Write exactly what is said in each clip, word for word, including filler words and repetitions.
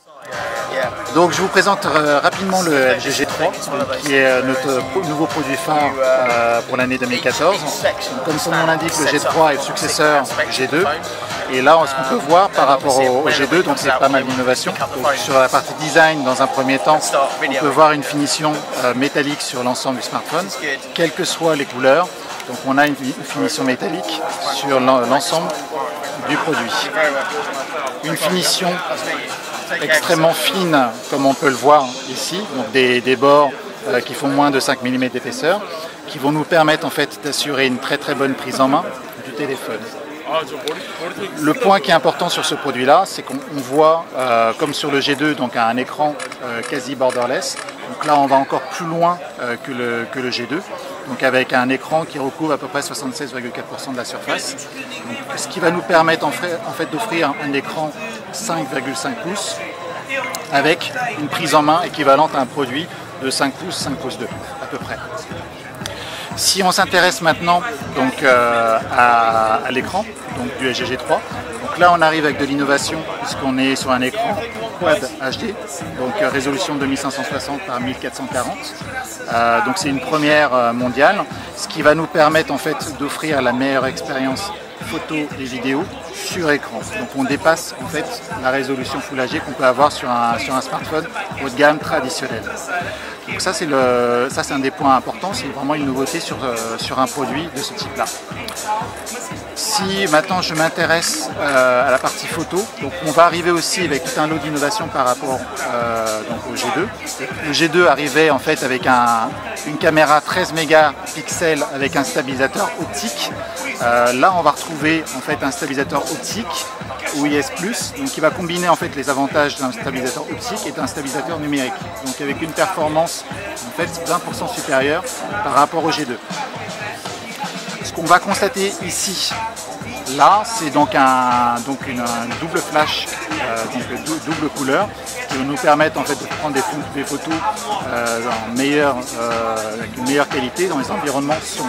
Donc je vous présente euh, rapidement le L G G trois, qui est notre nouveau produit phare euh, pour l'année deux mille quatorze. Donc, comme son nom l'indique, le G trois est le successeur du G deux. Et là, ce qu'on peut voir par rapport au, au G deux, donc c'est pas mal d'innovation. Sur la partie design, dans un premier temps, on peut voir une finition euh, métallique sur l'ensemble du smartphone, quelles que soient les couleurs. Donc on a une, une finition métallique sur l'ensemble du produit. Une finition extrêmement fine, comme on peut le voir ici, donc des, des bords euh, qui font moins de cinq millimètres d'épaisseur, qui vont nous permettre en fait d'assurer une très très bonne prise en main du téléphone. Le point qui est important sur ce produit-là, c'est qu'on voit, euh, comme sur le G deux, donc un écran euh, quasi borderless. Donc là, on va encore plus loin euh, que, le, que le G deux, donc avec un écran qui recouvre à peu près soixante-seize virgule quatre pour cent de la surface. Donc, ce qui va nous permettre en fait, en fait d'offrir un écran cinq virgule cinq pouces avec une prise en main équivalente à un produit de cinq pouces, cinq pouces deux à peu près. Si on s'intéresse maintenant donc, euh, à, à l'écran du L G G trois, donc là on arrive avec de l'innovation puisqu'on est sur un écran Quad H D, donc euh, résolution deux mille cinq cent soixante par mille quatre cent quarante. Euh, donc c'est une première euh, mondiale, ce qui va nous permettre en fait d'offrir la meilleure expérience photo et vidéo sur écran. Donc on dépasse en fait la résolution Full H D qu'on peut avoir sur un, sur un smartphone haut de gamme traditionnel. Donc ça c'est le, ça c'est un des points importants, c'est vraiment une nouveauté sur, euh, sur un produit de ce type-là. Si maintenant je m'intéresse euh, à la partie photo, donc on va arriver aussi avec tout un lot d'innovation par rapport euh, donc au G deux. Le G deux arrivait en fait avec un, une caméra treize mégapixels avec un stabilisateur optique. Euh, là on va retrouver en fait un stabilisateur optique O I S plus, donc qui va combiner en fait les avantages d'un stabilisateur optique et d'un stabilisateur numérique, donc avec une performance en fait vingt pour cent supérieure par rapport au G deux. Ce qu'on va constater ici, là, c'est donc, un, donc une, un double flash, euh, donc dou, double couleur, qui va nous permettre en fait de prendre des, des photos euh, en meilleure, euh, avec une meilleure qualité dans les environnements sombres.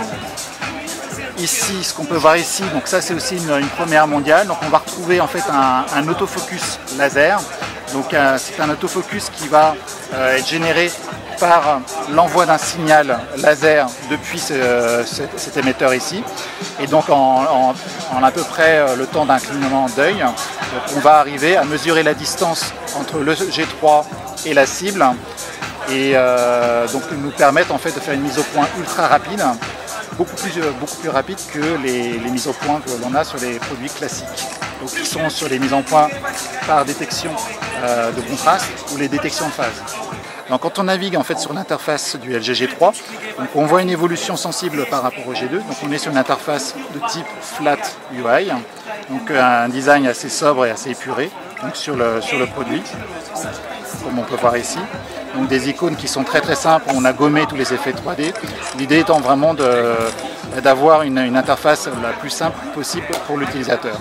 Ici, ce qu'on peut voir ici, donc ça c'est aussi une, une première mondiale. Donc on va retrouver en fait un, un autofocus laser. Donc euh, c'est un autofocus qui va euh, être généré par l'envoi d'un signal laser depuis ce, cet, cet émetteur ici. Et donc en, en, en à peu près le temps d'un clignement d'œil, on va arriver à mesurer la distance entre le G trois et la cible et euh, donc nous permettre en fait de faire une mise au point ultra rapide. Beaucoup plus, beaucoup plus rapide que les, les mises au point que l'on a sur les produits classiques. Donc qui sont sur les mises en point par détection euh, de contraste ou les détections de phase. Donc quand on navigue en fait sur l'interface du L G G trois, donc on voit une évolution sensible par rapport au G deux. Donc on est sur une interface de type Flat U I, donc un design assez sobre et assez épuré donc sur, le, sur le produit, comme on peut voir ici. Donc des icônes qui sont très très simples, on a gommé tous les effets trois D. L'idée étant vraiment d'avoir une, une interface la plus simple possible pour l'utilisateur.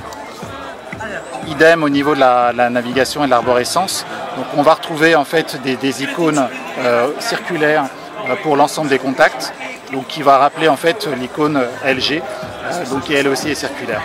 Idem au niveau de la, la navigation et de l'arborescence. Donc on va retrouver en fait des, des icônes euh, circulaires euh, pour l'ensemble des contacts, donc qui va rappeler en fait l'icône L G, euh, donc qui elle aussi est circulaire.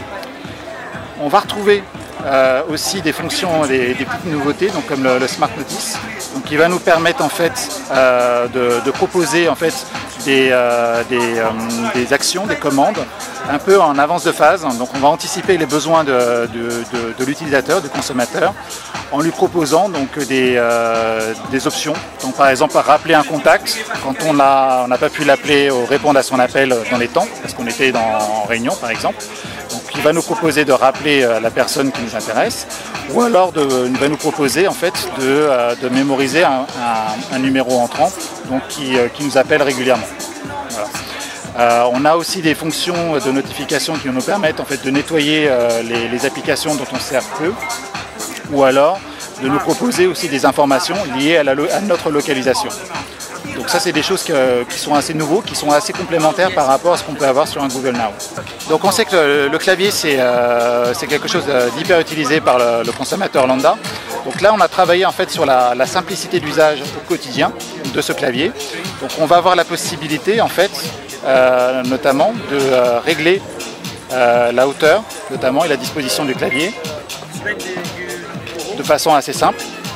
On va retrouver Euh, aussi des fonctions, des, des petites nouveautés, donc comme le, le Smart Notice, donc qui va nous permettre en fait euh, de, de proposer en fait des, euh, des, euh, des actions, des commandes, un peu en avance de phase. Donc on va anticiper les besoins de, de, de, de l'utilisateur, du consommateur, en lui proposant donc des, euh, des options. Donc par exemple rappeler un contact quand on n'a on n'a pas pu l'appeler ou répondre à son appel dans les temps, parce qu'on était dans, en réunion par exemple. Donc il va nous proposer de rappeler la personne qui nous intéresse, ou alors de, il va nous proposer en fait de, euh, de mémoriser un, un, un numéro entrant donc qui, euh, qui nous appelle régulièrement. Voilà. Euh, on a aussi des fonctions de notification qui nous permettent en fait de nettoyer euh, les, les applications dont on sert peu, ou alors de nous proposer aussi des informations liées à, la, à notre localisation. Donc ça c'est des choses que, qui sont assez nouveaux, qui sont assez complémentaires par rapport à ce qu'on peut avoir sur un Google Now. Donc on sait que le, le clavier c'est euh, quelque chose d'hyper utilisé par le, le consommateur lambda. Donc là on a travaillé en fait sur la, la simplicité d'usage au quotidien de ce clavier. Donc on va avoir la possibilité en fait euh, notamment de euh, régler euh, la hauteur notamment et la disposition du clavier de façon assez simple.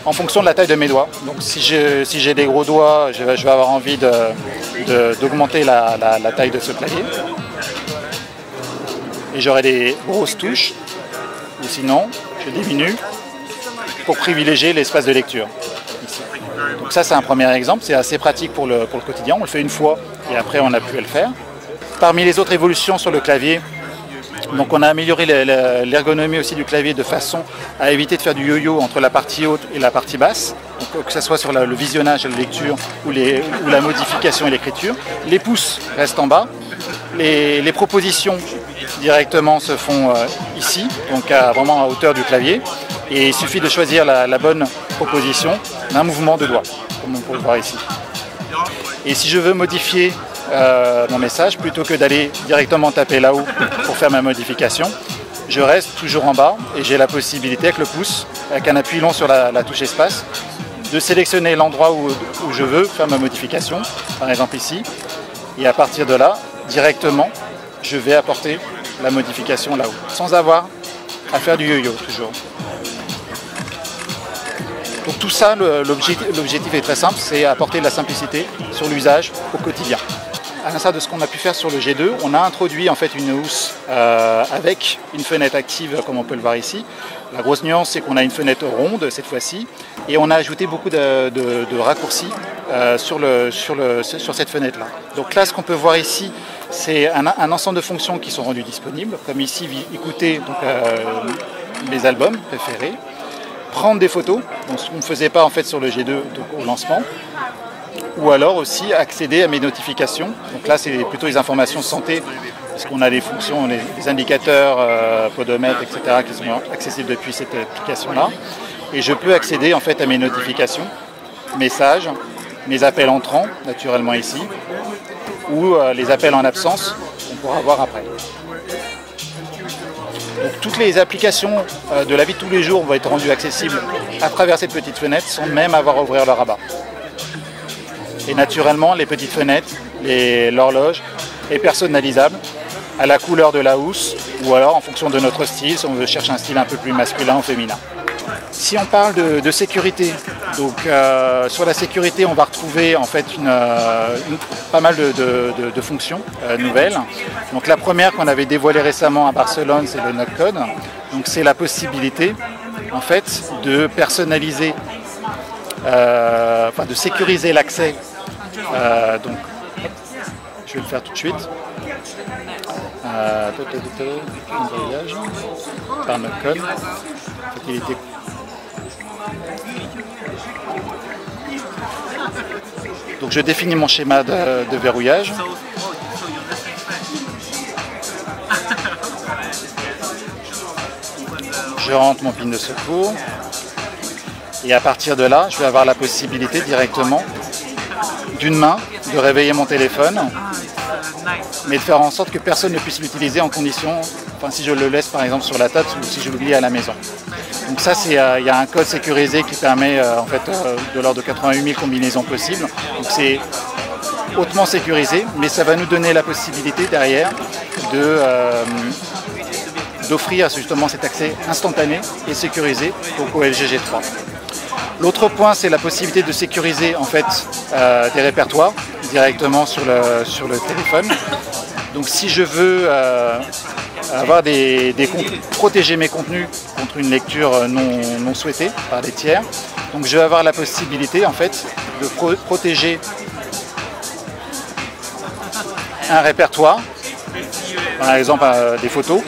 en fonction de la taille de mes doigts. Donc si j'ai si j'ai des gros doigts, je vais, je vais avoir envie d'augmenter la, la, la taille de ce clavier. Et j'aurai des grosses touches, ou sinon je diminue pour privilégier l'espace de lecture. Ici. Donc ça c'est un premier exemple, c'est assez pratique pour le, pour le quotidien, on le fait une fois et après on n'a plus à le faire. Parmi les autres évolutions sur le clavier, donc on a amélioré l'ergonomie aussi du clavier de façon à éviter de faire du yo-yo entre la partie haute et la partie basse, donc que ce soit sur la, le visionnage et la lecture ou, les, ou la modification et l'écriture. Les pouces restent en bas, les, les propositions directement se font euh, ici, donc à, vraiment à hauteur du clavier, et il suffit de choisir la, la bonne proposition d'un mouvement de doigt, comme on peut le voir ici. Et si je veux modifier Euh, mon message, plutôt que d'aller directement taper là-haut pour faire ma modification, je reste toujours en bas et j'ai la possibilité avec le pouce, avec un appui long sur la, la touche espace, de sélectionner l'endroit où, où je veux faire ma modification, par exemple ici, et à partir de là, directement, je vais apporter la modification là-haut, sans avoir à faire du yo-yo toujours. Donc tout ça, l'objectif est très simple, c'est apporter de la simplicité sur l'usage au quotidien. À l'instar de ce qu'on a pu faire sur le G deux, on a introduit en fait une housse euh, avec une fenêtre active comme on peut le voir ici. La grosse nuance c'est qu'on a une fenêtre ronde cette fois-ci et on a ajouté beaucoup de, de, de raccourcis euh, sur, le, sur, le, sur cette fenêtre-là. Donc là ce qu'on peut voir ici c'est un, un ensemble de fonctions qui sont rendues disponibles, comme ici écouter donc, euh, mes albums préférés, prendre des photos, donc ce qu'on ne faisait pas en fait sur le G deux donc, au lancement, ou alors aussi accéder à mes notifications. Donc là, c'est plutôt les informations santé, parce qu'on a des fonctions, des indicateurs, euh, podomètre, et cetera, qui sont accessibles depuis cette application-là. Et je peux accéder en fait à mes notifications, messages, mes appels entrants, naturellement ici, ou euh, les appels en absence, qu'on pourra voir après. Donc, toutes les applications euh, de la vie de tous les jours vont être rendues accessibles à travers cette petite fenêtre, sans même avoir à ouvrir le rabat. Et naturellement, les petites fenêtres, l'horloge est personnalisable à la couleur de la housse ou alors en fonction de notre style, si on veut chercher un style un peu plus masculin ou féminin. Si on parle de, de sécurité, donc euh, sur la sécurité, on va retrouver en fait une, euh, une, pas mal de, de, de, de fonctions euh, nouvelles. Donc la première qu'on avait dévoilée récemment à Barcelone, c'est le no-code. Donc c'est la possibilité en fait de personnaliser, euh, enfin de sécuriser l'accès. Euh, donc, je vais le faire tout de suite. Euh, par no-code. Donc, je définis mon schéma de, de verrouillage. Je rentre mon PIN de secours. Et à partir de là, je vais avoir la possibilité directement d'une main de réveiller mon téléphone, mais de faire en sorte que personne ne puisse l'utiliser en condition, enfin si je le laisse par exemple sur la table ou si je l'oublie à la maison. Donc ça, c'est, euh, il y a un code sécurisé qui permet euh, en fait euh, de l'ordre de quatre-vingt-huit mille combinaisons possibles. Donc c'est hautement sécurisé, mais ça va nous donner la possibilité derrière de euh, d'offrir justement cet accès instantané et sécurisé au L G G trois. L'autre point, c'est la possibilité de sécuriser en fait euh, des répertoires directement sur le, sur le téléphone. Donc si je veux euh, avoir des, des protéger mes contenus contre une lecture non, non souhaitée par des tiers, donc je vais avoir la possibilité en fait de pro protéger un répertoire, par exemple euh, des photos,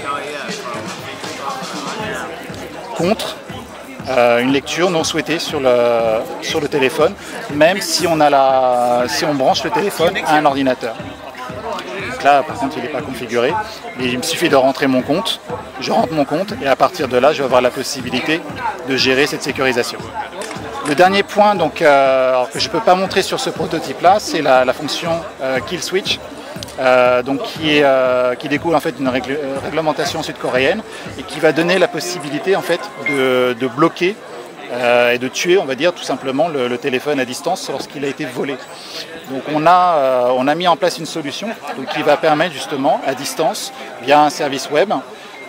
contre Euh, une lecture non souhaitée sur le, sur le téléphone, même si on, a la, si on branche le téléphone à un ordinateur. Donc là, par contre, il n'est pas configuré. Mais il me suffit de rentrer mon compte, je rentre mon compte, et à partir de là, je vais avoir la possibilité de gérer cette sécurisation. Le dernier point donc, euh, alors que je ne peux pas montrer sur ce prototype-là, c'est la, la fonction euh, Kill Switch. Euh, donc qui, est, euh, qui découle en fait d'une règle, euh, réglementation sud-coréenne et qui va donner la possibilité en fait de, de bloquer euh, et de tuer, on va dire tout simplement le, le téléphone à distance lorsqu'il a été volé. Donc on a, euh, on a mis en place une solution donc, qui va permettre justement à distance via un service web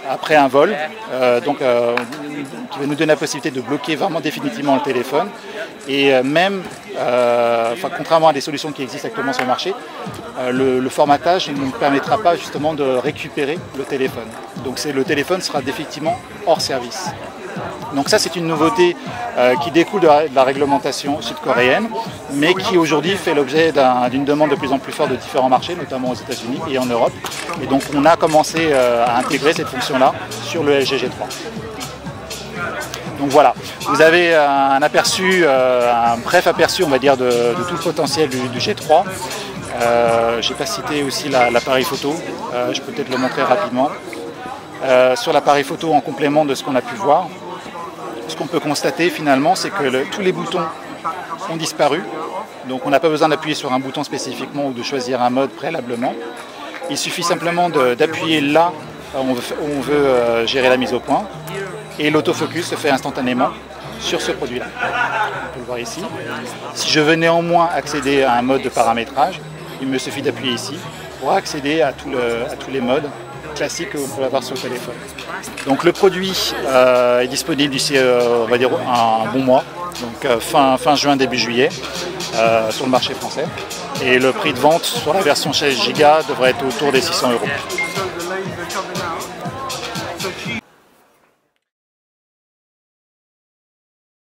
après un vol, euh, donc, euh, qui va nous donner la possibilité de bloquer vraiment définitivement le téléphone. Et euh, même, euh, enfin, contrairement à des solutions qui existent actuellement sur le marché, euh, le, le formatage ne nous permettra pas justement de récupérer le téléphone. Donc le téléphone sera définitivement hors service. Donc ça, c'est une nouveauté euh, qui découle de la, de la réglementation sud-coréenne, mais qui aujourd'hui fait l'objet d'une demande de plus en plus forte de différents marchés, notamment aux États-Unis et en Europe. Et donc on a commencé euh, à intégrer cette fonction-là sur le L G G trois. Donc voilà, vous avez un aperçu, euh, un bref aperçu, on va dire, de, de tout le potentiel du, du G trois. Euh, je n'ai pas cité aussi l'appareil photo, euh, je peux peut-être le montrer rapidement. Euh, sur l'appareil photo, en complément de ce qu'on a pu voir, ce qu'on peut constater finalement, c'est que le, tous les boutons ont disparu. Donc on n'a pas besoin d'appuyer sur un bouton spécifiquement ou de choisir un mode préalablement. Il suffit simplement d'appuyer là où on veut, où on veut euh, gérer la mise au point. Et l'autofocus se fait instantanément sur ce produit-là. On peut le voir ici. Si je veux néanmoins accéder à un mode de paramétrage, il me suffit d'appuyer ici pour accéder à, tout le, à tous les modes classiques qu'on peut avoir sur le téléphone. Donc le produit euh, est disponible d'ici, euh, on va dire, un bon mois, donc euh, fin, fin juin, début juillet, euh, sur le marché français. Et le prix de vente sur la version seize giga devrait être autour des six cents euros.